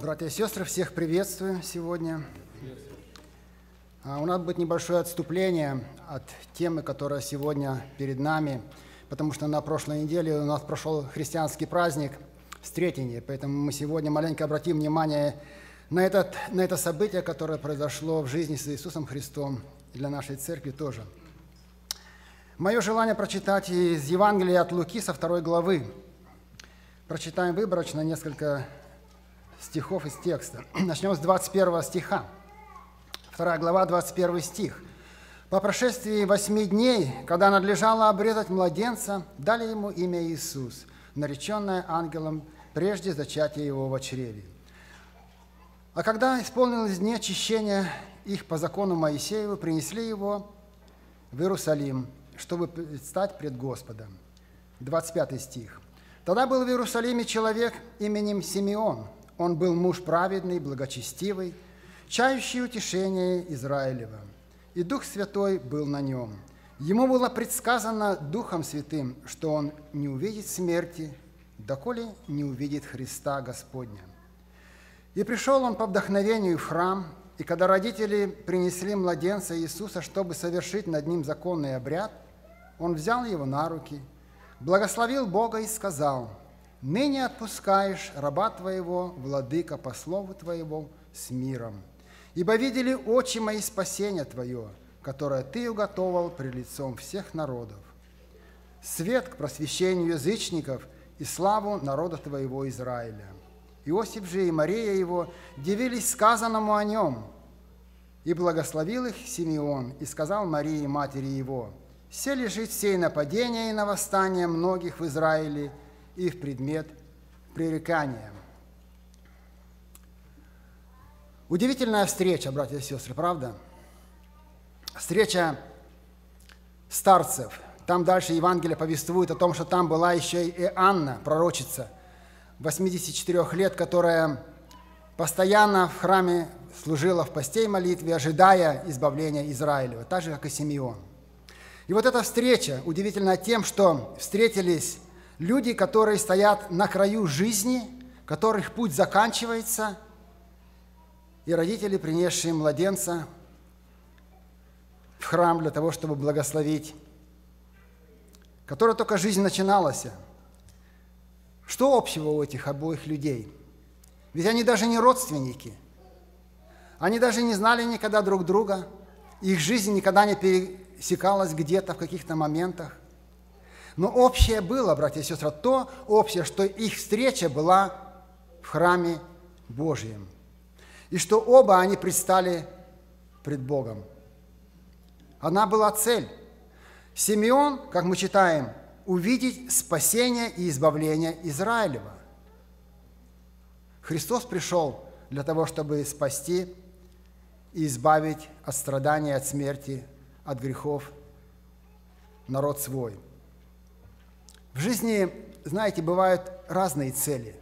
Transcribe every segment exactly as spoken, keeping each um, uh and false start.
Братья и сестры, всех приветствую сегодня. У нас будет небольшое отступление от темы, которая сегодня перед нами, потому что на прошлой неделе у нас прошел христианский праздник Встретение, поэтому мы сегодня маленько обратим внимание на, этот, на это событие, которое произошло в жизни с Иисусом Христом и для нашей церкви тоже. Мое желание прочитать из Евангелия от Луки со второй главы. Прочитаем выборочно несколько стихов из текста. Начнем с двадцать первого стиха. Вторая глава, двадцать первый стих. «По прошествии восьми дней, когда надлежало обрезать младенца, дали ему имя Иисус, нареченное ангелом прежде зачатия его в чреве. А когда исполнилось дни очищения их по закону Моисееву, принесли его в Иерусалим, чтобы предстать пред Господом». двадцать пятый стих. «Тогда был в Иерусалиме человек именем Симеон. Он был муж праведный, благочестивый, чающий утешение Израилева, и Дух Святой был на нем. Ему было предсказано Духом Святым, что он не увидит смерти, доколе не увидит Христа Господня. И пришел он по вдохновению в храм, и когда родители принесли младенца Иисуса, чтобы совершить над ним законный обряд, он взял его на руки, благословил Бога и сказал: «Ныне отпускаешь раба твоего, владыка, по слову твоего, с миром. Ибо видели очи мои спасение твое, которое ты уготовал пред лицом всех народов. Свет к просвещению язычников и славу народа твоего Израиля». Иосиф же и Мария его дивились сказанному о нем. И благословил их Симеон, и сказал Марии, матери его: «Се лежит сей нападение и на восстание многих в Израиле, и в предмет пререкания». Удивительная встреча, братья и сестры, правда? Встреча старцев. Там дальше Евангелие повествует о том, что там была еще и Анна, пророчица, восьмидесяти четырёх лет, которая постоянно в храме служила в посте и молитве, ожидая избавления Израилева, так же, как и Симеон. И вот эта встреча удивительна тем, что встретились люди, которые стоят на краю жизни, которых путь заканчивается, и родители, принесшие младенца в храм для того, чтобы благословить, которая только жизнь начиналась. Что общего у этих обоих людей? Ведь они даже не родственники. Они даже не знали никогда друг друга. Их жизнь никогда не пересекалась где-то в каких-то моментах. Но общее было, братья и сестры, то общее, что их встреча была в храме Божьем. И что оба они предстали пред Богом. Одна была цель. Симеон, как мы читаем, увидеть спасение и избавление Израилева. Христос пришел для того, чтобы спасти и избавить от страданий, от смерти, от грехов народ свой. В жизни, знаете, бывают разные цели.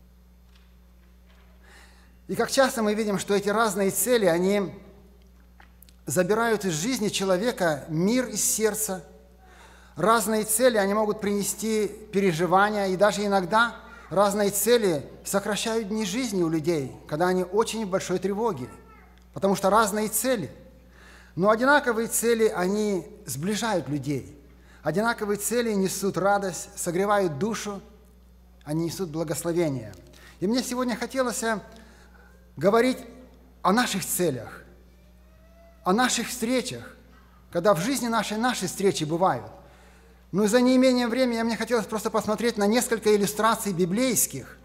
И как часто мы видим, что эти разные цели, они забирают из жизни человека мир из сердца. Разные цели, они могут принести переживания, и даже иногда разные цели сокращают дни жизни у людей, когда они очень в большой тревоге, потому что разные цели. Но одинаковые цели, они сближают людей. Одинаковые цели несут радость, согревают душу, они несут благословение. И мне сегодня хотелось говорить о наших целях, о наших встречах, когда в жизни нашей наши встречи бывают. Но за неимением времени мне хотелось просто посмотреть на несколько иллюстраций библейских.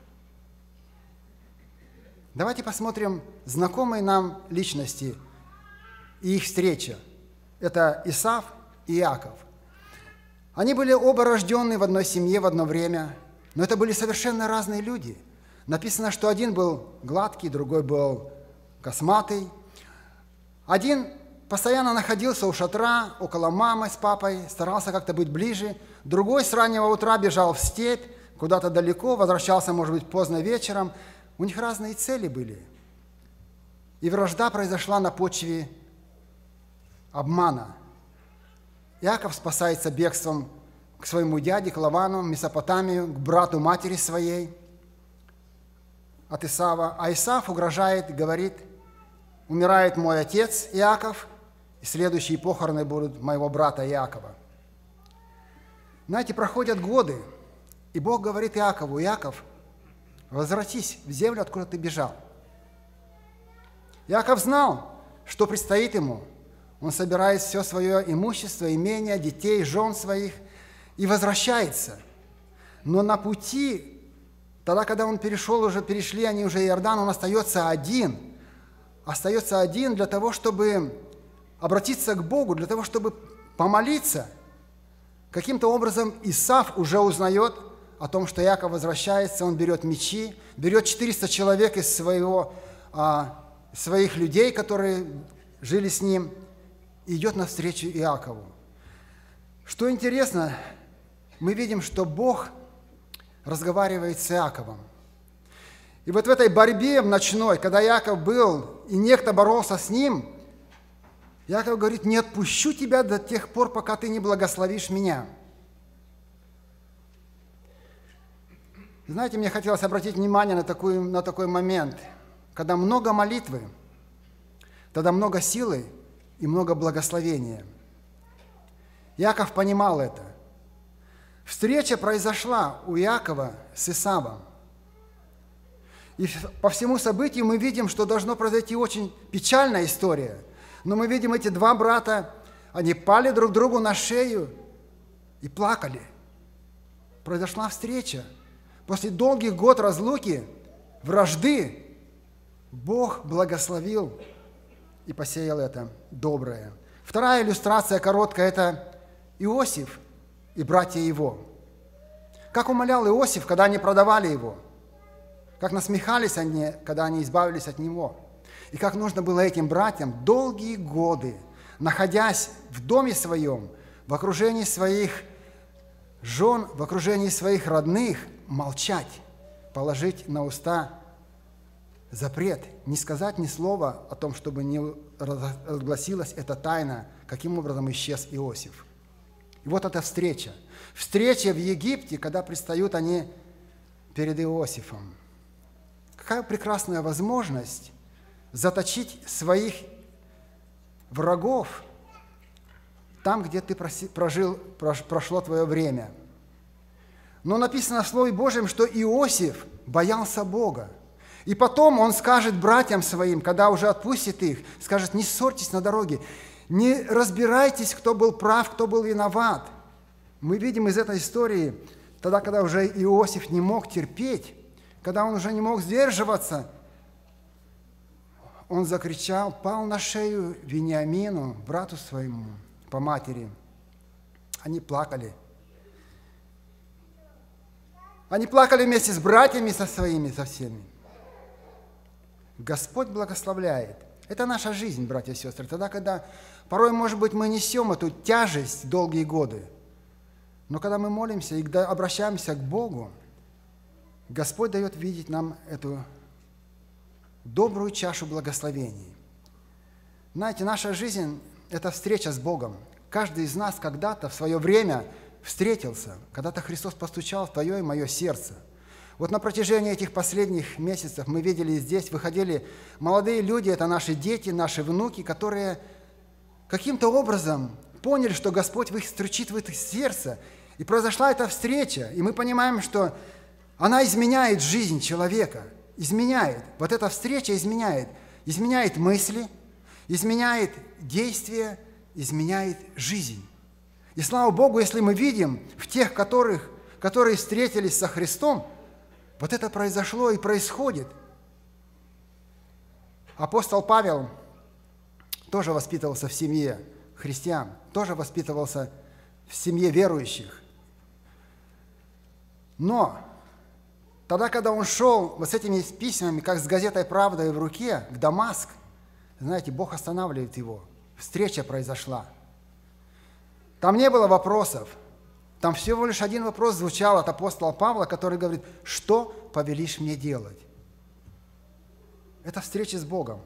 Давайте посмотрим знакомые нам личности и их встреча. Это Исав и Иаков. Они были оба рождены в одной семье в одно время, но это были совершенно разные люди. Написано, что один был гладкий, другой был косматый. Один постоянно находился у шатра, около мамы с папой, старался как-то быть ближе. Другой с раннего утра бежал в степь, куда-то далеко, возвращался, может быть, поздно вечером. У них разные цели были. И вражда произошла на почве обмана. Иаков спасается бегством к своему дяде, к Лавану, в Месопотамию, к брату матери своей. от Исава, а Исав угрожает, говорит: умирает мой отец Иаков, и следующие похороны будут моего брата Иакова. Знаете, проходят годы, и Бог говорит Иакову: Иаков, возвратись в землю, откуда ты бежал. Иаков знал, что предстоит ему. Он собирает все свое имущество, имение, детей, жен своих и возвращается. Но на пути, тогда, когда он перешел, уже перешли они уже Иордан, он остается один. Остается один для того, чтобы обратиться к Богу, для того, чтобы помолиться. Каким-то образом Исав уже узнает о том, что Иаков возвращается, он берет мечи, берет четыреста человек из своего, а, своих людей, которые жили с ним, и идет навстречу Иакову. Что интересно, мы видим, что Бог разговаривает с Иаковом. И вот в этой борьбе ночной, когда Иаков был, и некто боролся с ним, Иаков говорит: не отпущу тебя до тех пор, пока ты не благословишь меня. Знаете, мне хотелось обратить внимание на такой, на такой момент, когда много молитвы, тогда много силы и много благословения. Иаков понимал это. Встреча произошла у Иакова с Исавом. И по всему событию мы видим, что должно произойти очень печальная история. Но мы видим, эти два брата, они пали друг другу на шею и плакали. Произошла встреча. После долгих год разлуки, вражды, Бог благословил и посеял это доброе. Вторая иллюстрация короткая – это Иосиф и братья его. Как умолял Иосиф, когда они продавали его. Как насмехались они, когда они избавились от него. И как нужно было этим братьям долгие годы, находясь в доме своем, в окружении своих жен, в окружении своих родных, молчать, положить на уста запрет, не сказать ни слова о том, чтобы не разгласилась эта тайна, каким образом исчез Иосиф. И вот эта встреча. Встреча в Египте, когда предстают они перед Иосифом. Какая прекрасная возможность заточить своих врагов там, где ты прожил, прошло твое время. Но написано в Слове Божьем, что Иосиф боялся Бога. И потом он скажет братьям своим, когда уже отпустит их, скажет: не ссорьтесь на дороге, не разбирайтесь, кто был прав, кто был виноват. Мы видим из этой истории, тогда, когда уже Иосиф не мог терпеть, когда он уже не мог сдерживаться, он закричал, пал на шею Вениамину, брату своему, по матери. Они плакали. Они плакали вместе с братьями, со своими, со всеми. Господь благословляет. Это наша жизнь, братья и сестры. Тогда, когда порой, может быть, мы несем эту тяжесть долгие годы, но когда мы молимся и когда обращаемся к Богу, Господь дает видеть нам эту добрую чашу благословений. Знаете, наша жизнь – это встреча с Богом. Каждый из нас когда-то в свое время встретился, когда-то Христос постучал в твое и мое сердце. Вот на протяжении этих последних месяцев мы видели здесь, выходили молодые люди, это наши дети, наши внуки, которые каким-то образом поняли, что Господь в их стучит в их сердце. И произошла эта встреча, и мы понимаем, что она изменяет жизнь человека, изменяет. Вот эта встреча изменяет. Изменяет мысли, изменяет действия, изменяет жизнь. И слава Богу, если мы видим в тех, которых, которые встретились со Христом, вот это произошло и происходит. Апостол Павел тоже воспитывался в семье христиан, тоже воспитывался в семье верующих. Но тогда, когда он шел вот с этими письмами, как с газетой «Правда» в руке, к Дамаск, знаете, Бог останавливает его. Встреча произошла. Там не было вопросов. Там всего лишь один вопрос звучал от апостола Павла, который говорит: «Что повелишь мне делать?» Это встреча с Богом.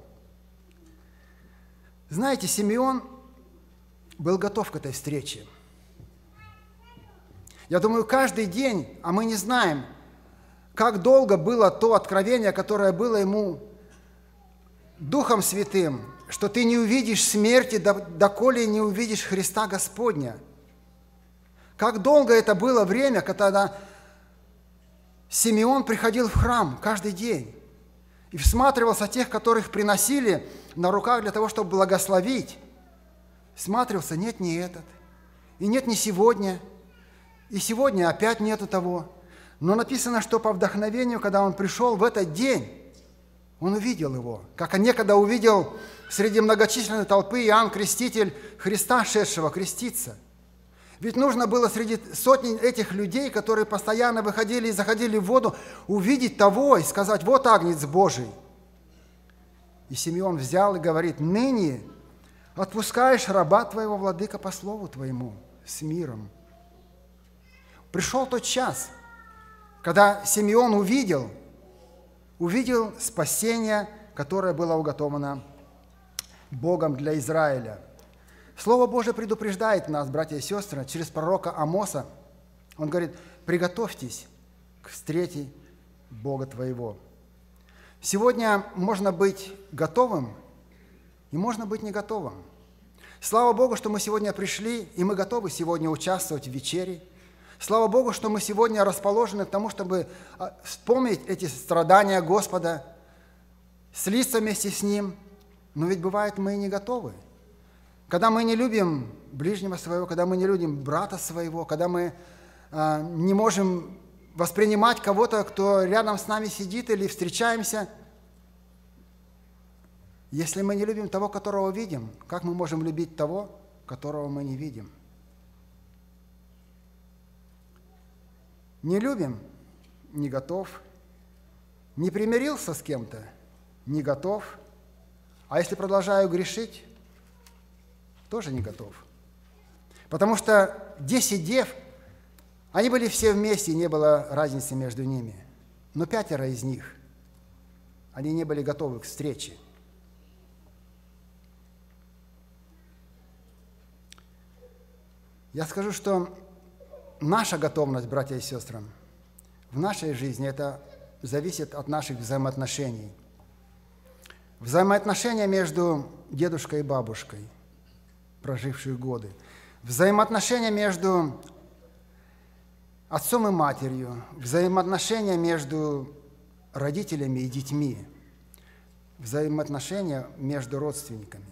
Знаете, Симеон был готов к этой встрече. Я думаю, каждый день, а мы не знаем, Как долго было то откровение, которое было ему Духом Святым, что ты не увидишь смерти, доколе не увидишь Христа Господня. Как долго это было время, когда Симеон приходил в храм каждый день и всматривался тех, которых приносили на руках для того, чтобы благословить. Всматривался, нет, не этот, и нет, не сегодня, и сегодня опять нету того. Но написано, что по вдохновению, когда он пришел в этот день, он увидел его, как он некогда увидел среди многочисленной толпы Иоанн Креститель Христа, шедшего креститься. Ведь нужно было среди сотни этих людей, которые постоянно выходили и заходили в воду, увидеть того и сказать: вот Агнец Божий. И Симеон взял и говорит: ныне отпускаешь раба твоего, владыка, по слову твоему, с миром. Пришел тот час, когда Симеон увидел, увидел спасение, которое было уготовано Богом для Израиля. Слово Божие предупреждает нас, братья и сестры, через пророка Амоса. Он говорит: приготовьтесь к встрече Бога твоего. Сегодня можно быть готовым и можно быть не готовым. Слава Богу, что мы сегодня пришли, и мы готовы сегодня участвовать в вечере. Слава Богу, что мы сегодня расположены к тому, чтобы вспомнить эти страдания Господа, слиться вместе с Ним. Но ведь бывает, мы и не готовы. Когда мы не любим ближнего своего, когда мы не любим брата своего, когда мы а, не можем воспринимать кого-то, кто рядом с нами сидит, или встречаемся, если мы не любим того, которого видим, как мы можем любить того, которого мы не видим? Не любим – не готов. Не примирился с кем-то – не готов. А если продолжаю грешить, тоже не готов. Потому что десять дев, они были все вместе, и не было разницы между ними. Но пятеро из них, они не были готовы к встрече. Я скажу, что наша готовность, братья и сестры, в нашей жизни, это зависит от наших взаимоотношений. Взаимоотношения между дедушкой и бабушкой, прожившие годы. Взаимоотношения между отцом и матерью. Взаимоотношения между родителями и детьми. Взаимоотношения между родственниками.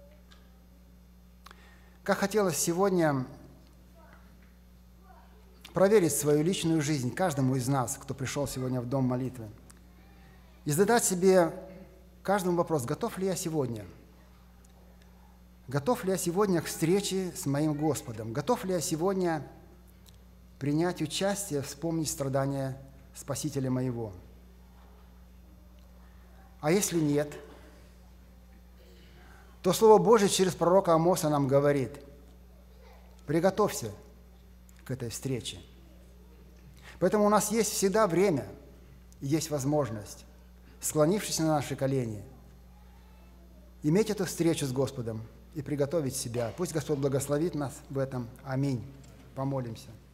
Как хотелось сегодня проверить свою личную жизнь каждому из нас, кто пришел сегодня в дом молитвы, и задать себе каждому вопрос: готов ли я сегодня? Готов ли я сегодня к встрече с моим Господом? Готов ли я сегодня принять участие, вспомнить страдания Спасителя моего? А если нет, то Слово Божие через пророка Амоса нам говорит: приготовься к этой встрече. Поэтому у нас есть всегда время, есть возможность, склонившись на наши колени, иметь эту встречу с Господом и приготовить себя. Пусть Господь благословит нас в этом. Аминь. Помолимся.